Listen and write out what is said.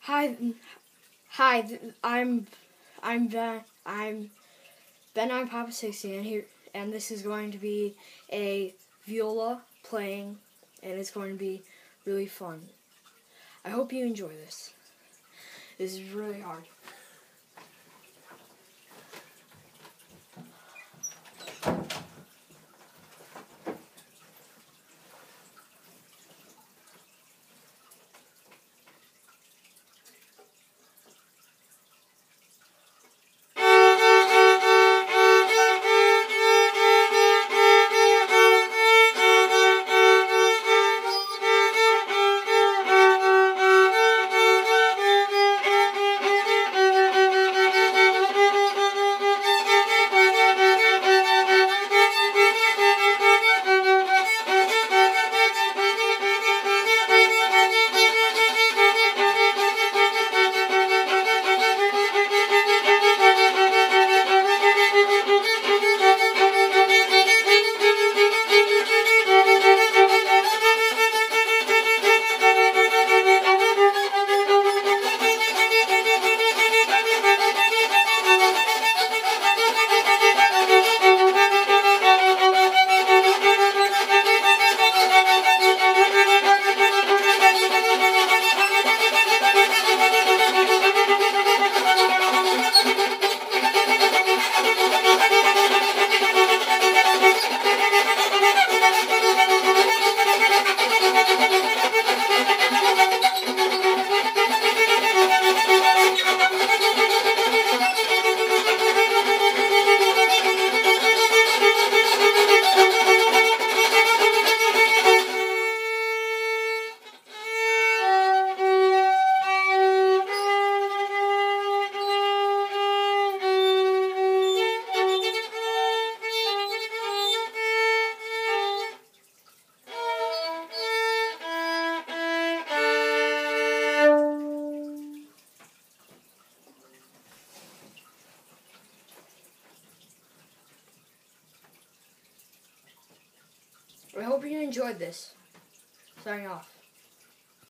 Hi, I'm ben9papa60, and this is going to be a viola playing, and it's going to be really fun. I hope you enjoy this. This is really hard. I hope you enjoyed this. Signing off.